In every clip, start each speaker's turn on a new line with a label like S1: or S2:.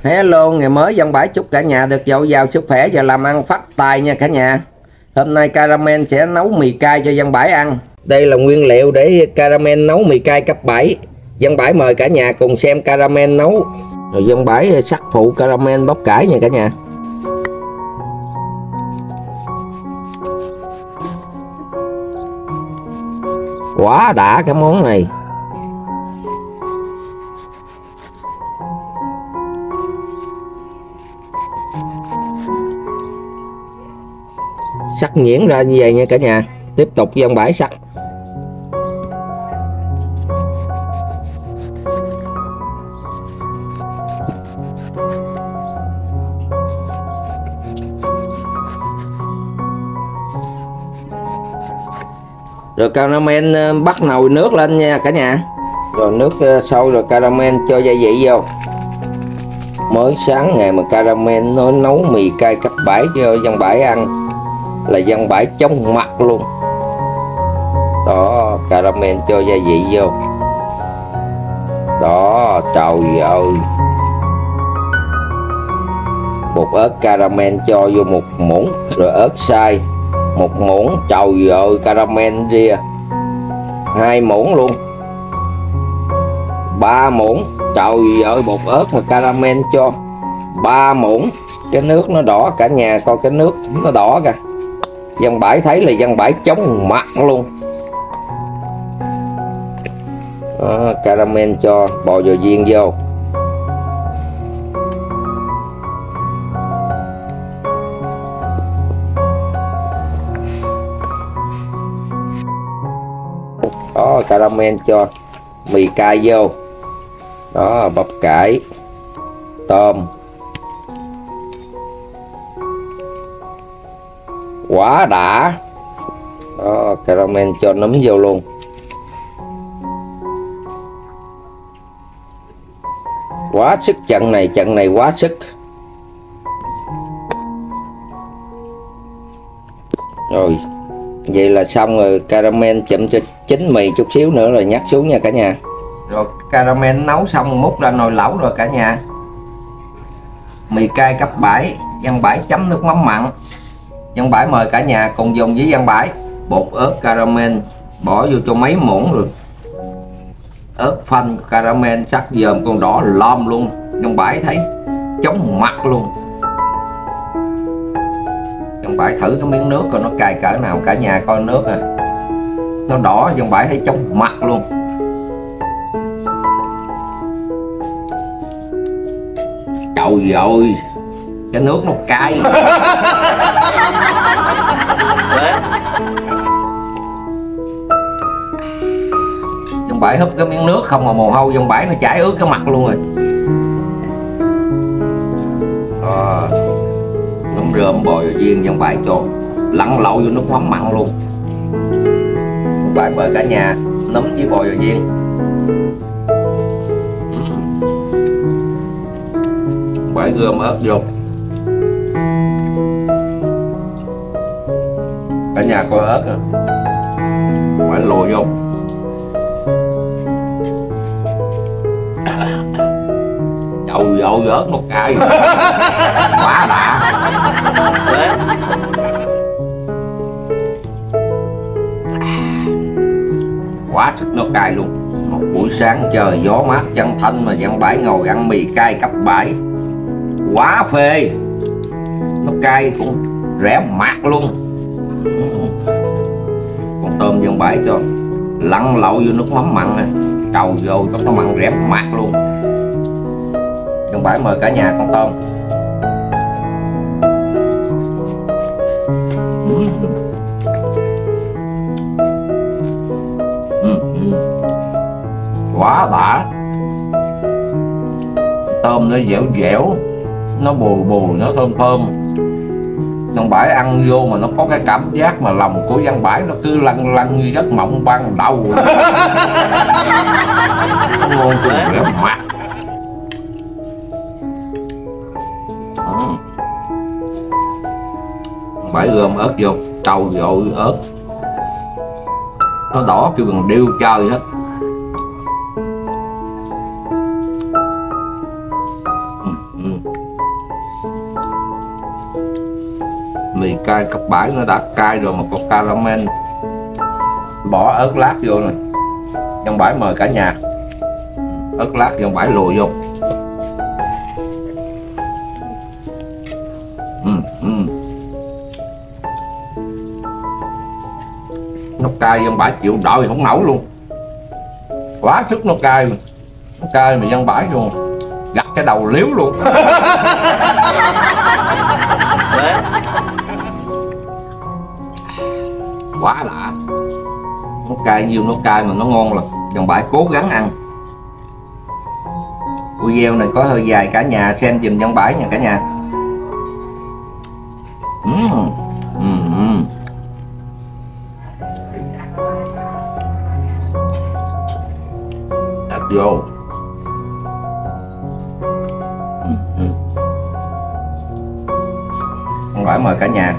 S1: Hello, ngày mới Văn Bãi chúc cả nhà được dồi dào sức khỏe và làm ăn phát tài nha cả nhà. Hôm nay Caramel sẽ nấu mì cay cho Văn Bãi ăn. Đây là nguyên liệu để Caramel nấu mì cay cấp 7. Văn Bãi mời cả nhà cùng xem Caramel nấu. Rồi Văn Bãi sắc phụ Caramel bắp cải nha cả nhà. Quá đã cái món này. Sắc nhuyễn ra như vậy nha cả nhà. Tiếp tục Văn Bãi sắc. Rồi Caramel bắt nồi nước lên nha cả nhà. Rồi nước sôi rồi Caramel cho gia vị vô. Mới sáng ngày mà Caramel nó nấu mì cay cấp 7 cho Văn Bãi ăn là Văn Bãi chóng mặt luôn. Đó, Caramel cho gia vị vô. Đó, trời ơi. Bột ớt Caramel cho vô 1 muỗng. Rồi ớt xay 1 muỗng. Trời ơi, Caramel ria 2 muỗng luôn. 3 muỗng. Trời ơi, bột ớt mà Caramel cho 3 muỗng. Cái nước nó đỏ cả nhà coi, cái nước nó đỏ kìa. Văn Bãi thấy là Văn Bãi chóng mặt luôn. Đó, Caramel cho bò dò viên vô. Đó, Caramel cho mì cay vô. Đó, bắp cải, tôm. Quá đã. Đó, Caramel cho nấm vô luôn. Quá sức trận này quá sức. Rồi vậy là xong rồi. Caramel chậm cho chín mì chút xíu nữa rồi nhắc xuống nha cả nhà. Rồi Caramel nấu xong múc ra nồi lẩu rồi cả nhà. Mì cay cấp 7 Văn Bãi chấm nước mắm mặn. Văn Bãi mời cả nhà cùng dùng với Văn Bãi. Bột ớt Caramel bỏ vô cho mấy muỗng rồi. Ớt phanh Caramel sắc dòm con đỏ lom luôn. Văn Bãi thấy chóng mặt luôn. Văn Bãi thử cái miếng nước coi nó cay cỡ nào. Cả nhà coi nước à, nó đỏ. Văn Bãi thấy chóng mặt luôn. Trời ơi, cái nước nó cay. Văn Bãi húp cái miếng nước không mà mồ hôi Văn Bãi nó chảy ướt cái mặt luôn rồi. Nấm rơm bò viên Văn Bãi cho lặn lội vô nước mắm mặn luôn. Văn Bãi mời cả nhà nấm với bò viên. Văn Bãi gom ớt vô. Cả nhà coi ớt à. Phải lùi vô. Trời ơi, ớt nó cay. Quá đã. Quá sức nó cay luôn. Một buổi sáng trời gió mát chân thanh mà Văn Bãi ngồi ăn mì cay cấp 7. Quá phê. Nó cay cũng rẻ mạt luôn. Con tôm Văn Bãi cho lặn lội vô nước mắm mặn nè. Trầu vô cho nó mặn rẻ mạt luôn. Văn Bãi mời cả nhà con tôm. Quá đã. Tôm nó dẻo dẻo, nó bùi bùi, nó thơm thơm. Văn Bãi ăn vô mà nó có cái cảm giác mà lòng của Văn Bãi nó cứ lăn lăn như giấc mộng ban đầu. Ngon cùng rẻ mạt. Bãi gom ớt vô. Trầu dội ớt nó đỏ kêu bằng điêu chơi hết. cay cấp 7 nó đã cay rồi mà còn caramel. Bỏ ớt lát vô này. Dân Bãi mời cả nhà. Ớt lát Dân Bãi lùi vô. Nó cay Dân Bãi chịu đợi không nổi luôn. Quá sức nó cay. Nó cay mà Dân Bãi luôn gặt cái đầu liếu luôn. Quá lạ. Nó cay nhiêu nó cay mà nó ngon lắm. Dân Bãi cố gắng ăn. Video này có hơi dài, cả nhà xem giùm Dân Bãi nha cả nhà. Đặt vô. Dân Bãi mời cả nhà.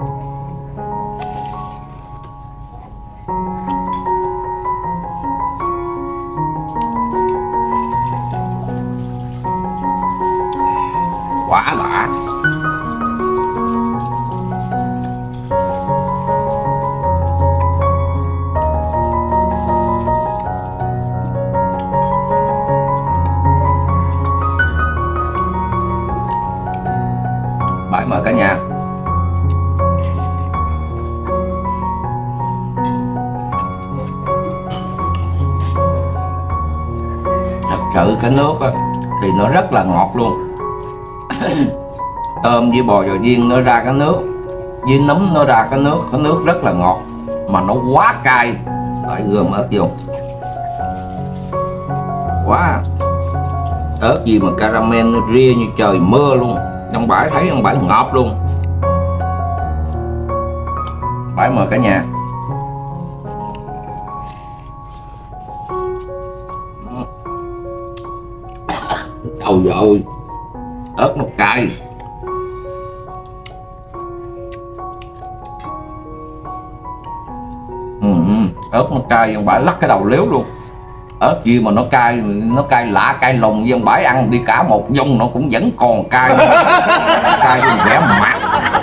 S1: Quá lạ. Bãi mời cả nhà. Thật sự cái nước á, thì nó rất là ngọt luôn. Tôm với bò dò viên nó ra cái nước, với nấm nó ra cái nước rất là ngọt mà nó quá cay. Phải gom ớt vô. Quá. Ớt gì mà caramel nó ria như trời mưa luôn. Trong Bãi thấy Trong Bãi ngọt luôn. Bãi mời cả nhà. Trời ơi, ớt nó cay. Ớt nó cay Dân Bãi lắc cái đầu liếu luôn. Ớt gì mà nó cay lạ cay lùng. Dân Bãi ăn đi cả một vòng nó cũng vẫn còn cay. Cay luôn vẻ mặt.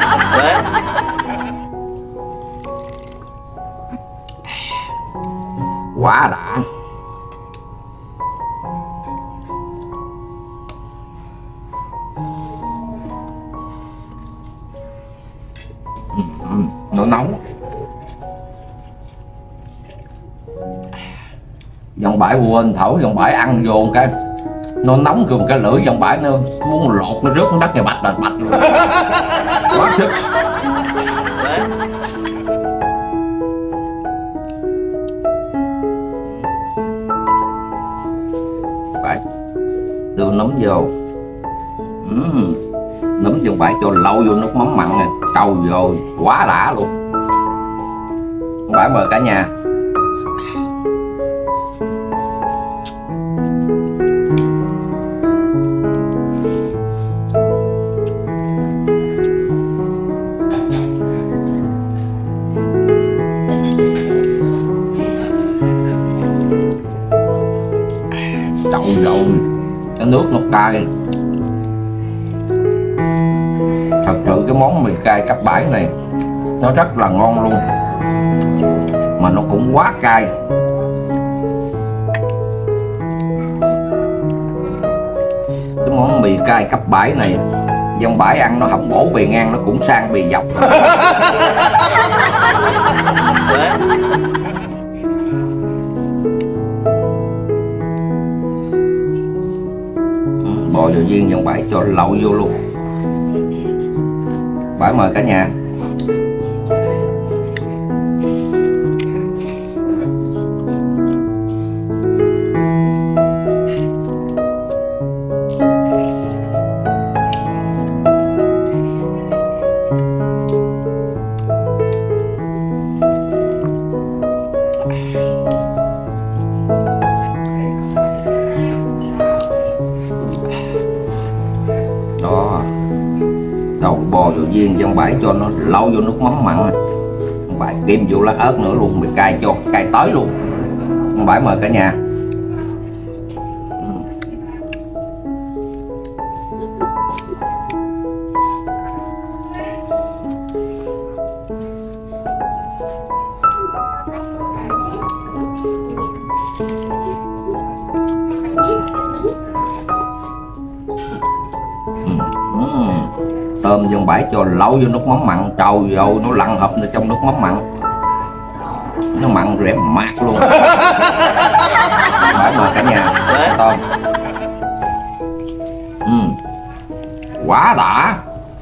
S1: Quá đã. Nó nóng. Dân Bãi quên thổi, Dân Bãi ăn vô cái nó nóng cùng cái lưỡi Dân Bãi nó muốn lột, nó rớt nó đất nhà bạch đền bạch luôn. Quá sức. Bãi đưa nấm vô. Nấm Dân Bãi cho lâu vô nước mắm mặn này, trâu vô quá đã luôn. Dân Bãi mời cả nhà. Trâu rồi, cái nước nó cay. Thật sự cái món mì cay cấp 7 này nó rất là ngon luôn, mà nó cũng quá cay. Cái món mì cay cấp 7 này Dân Bãi ăn nó không bổ bề ngang, nó cũng sang bề dọc. Bò dò viên Dân Bãi cho lậu vô luôn. Bãi mời cả nhà. Đó, đầu bò dò viên Dân Bãi cho nó lâu vô nước mắm mặn này. Dân Bãi kim vô lá ớt nữa luôn, mì cay cho cay tới luôn. Dân Bãi mời cả nhà. Tôm dân bãi cho lẩu vô nước mắm mặn, trời ơi nó lăn hộp ở trong nước mắm mặn, nó mặn rẻ mát luôn. Bãi mời cả nhà tôm. Quá đã.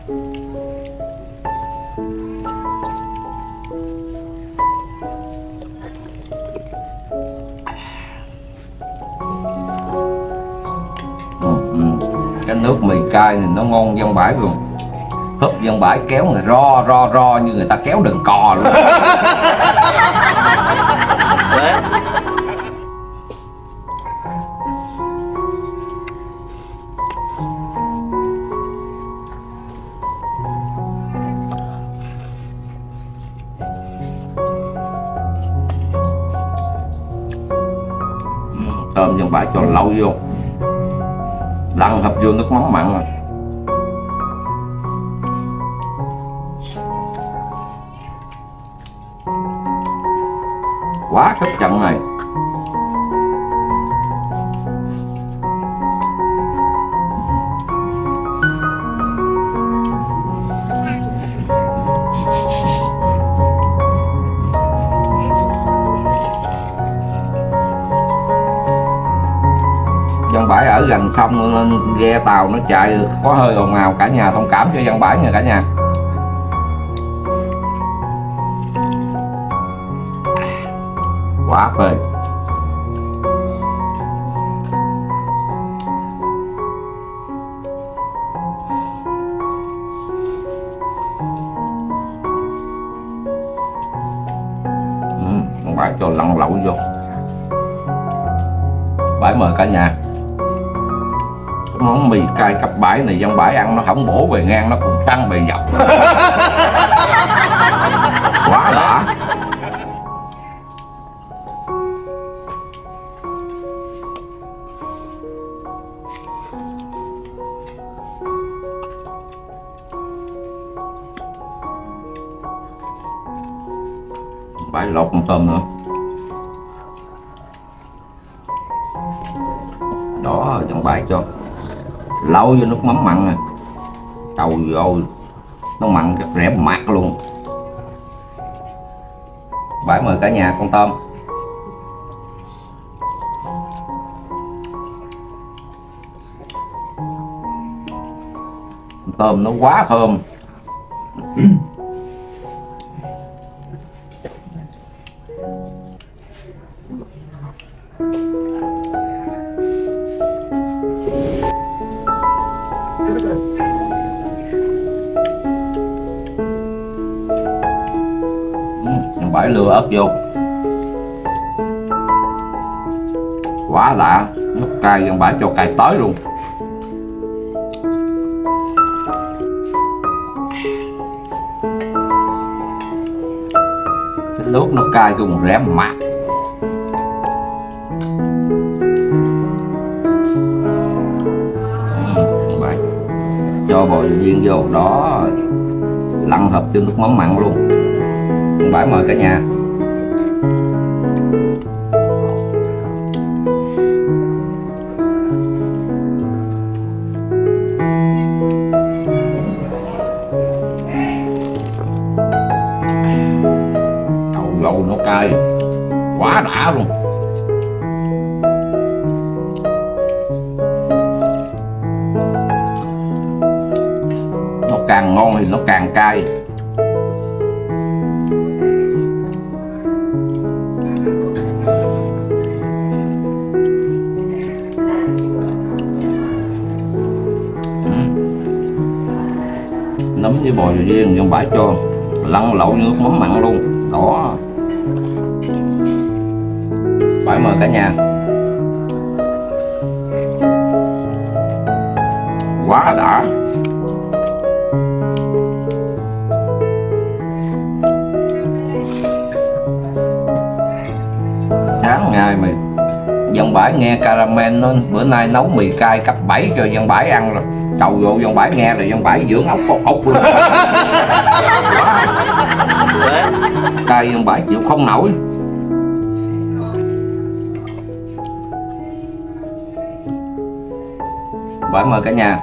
S1: Cái nước mì cay này nó ngon dân bãi luôn. Húp dân bãi kéo người ro như người ta kéo đờn cò luôn. Tôm dân bãi cho lâu vô, lăn hộp vô nước mắm mặn rồi. Quá hấp dẫn này. Dân bãi ở gần sông nên ghe tàu nó chạy có hơi ồn ào, cả nhà thông cảm cho dân bãi nha cả nhà. Quá phê. Dân bãi cho lăn lẩu vô. Bãi mời cả nhà. Cái món mì cay cặp bãi này dân bãi ăn nó không bổ bề ngang, nó cũng tăng bề dọc. Quá đã. Bãi lột con tôm nữa. Đó, dân bãi cho lâu vô nước mắm mặn nè. Trời ơi, nó mặn rất rẻ mát luôn. Bãi mời cả nhà con tôm. Con tôm nó quá thơm. Bãi lừa ớt vô. Quá lạ. Nước cay dân bãi cho cay tới luôn. Cái nước nó cay cùng rẻ mát. Bãi cho bò viên vô đó, lăn hộp cho nước mắm mặn luôn. Bãi mời cả nhà. Đậu gầu nó cay quá đã luôn. Nó càng ngon thì nó càng cay. Nấm với bò viên dân bãi cho lăn lẩu nước mắm mặn luôn. Đó, bãi mời cả nhà. Quá đã. Sáng ngày mà dân bãi nghe caramel nó bữa nay nấu mì cay cấp 7 cho dân bãi ăn rồi. Trời ơi, dân bãi nghe rồi dân bãi dưỡng ốc ốc luôn. Cay dân bãi chịu không nổi. Bãi mời cả nhà.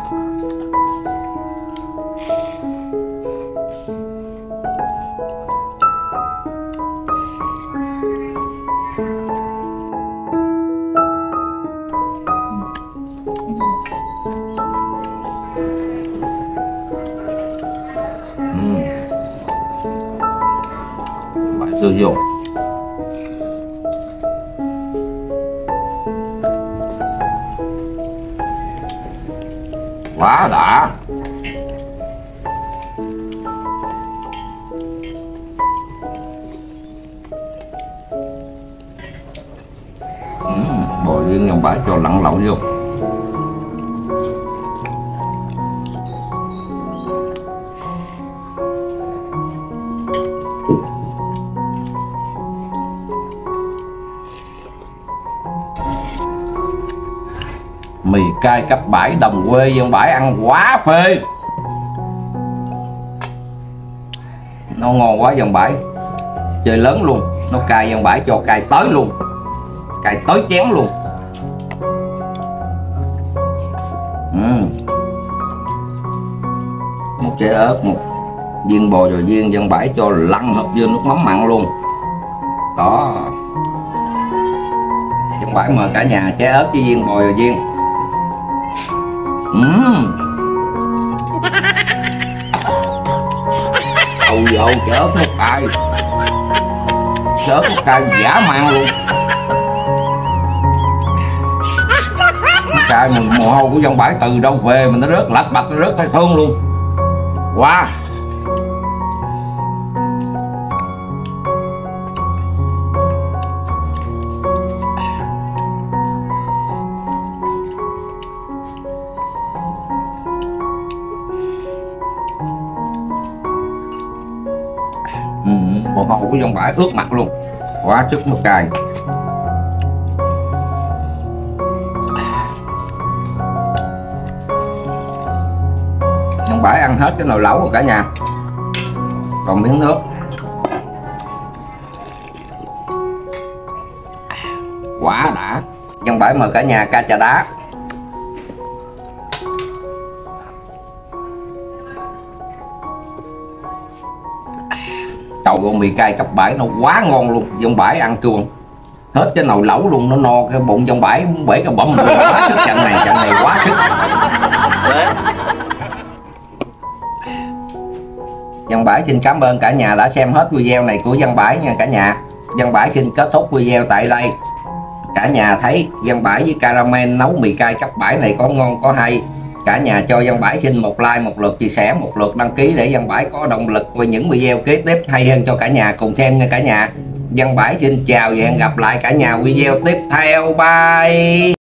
S1: Bãi đưa vô. Quá đã. Bò riêng dòng bãi cho lặn lộn vô. Mì cay cấp bãi đồng quê dân bãi ăn quá phê. Nó ngon quá dân bãi. Chơi lớn luôn. Nó cay dân bãi cho cay tới luôn. Cay tới chén luôn. Một trái ớt, một viên bò rồi viên dân bãi cho lăn hợp vô nước mắm mặn luôn. Đó. Dân bãi mời cả nhà trái ớt với viên bò rồi viên. Ôi dồi, trái ớt nó cay. Trái ớt nó cay dã man luôn. Nó cay mình mồ hôi của dân bãi từ đâu về mình nó rớt lạch bạch, nó rớt thấy thương luôn. Wow. Bò hậu của dân bãi ướt mặt luôn. Quá sức nước cay. Dân bãi ăn hết cái nồi lẩu rồi cả nhà. Còn miếng nước. Quá đã. Dân bãi mời cả nhà ca trà đá. Trời, con mì cay cấp bãi nó quá ngon luôn. Dân bãi ăn chuông hết cái nồi lẩu luôn, nó no cái bụng dân bãi muốn bể cái bấm luôn. Quá sức trận này quá sức. Dân bãi xin cảm ơn cả nhà đã xem hết video này của dân bãi nha cả nhà. Dân bãi xin kết thúc video tại đây. Cả nhà thấy dân bãi với caramel nấu mì cay cấp bãi này có ngon có hay, cả nhà cho dân bãi xin một like, một lượt chia sẻ, một lượt đăng ký để dân bãi có động lực với những video kế tiếp hay hơn cho cả nhà cùng xem nha cả nhà. Dân bãi xin chào và hẹn gặp lại cả nhà video tiếp theo. Bye.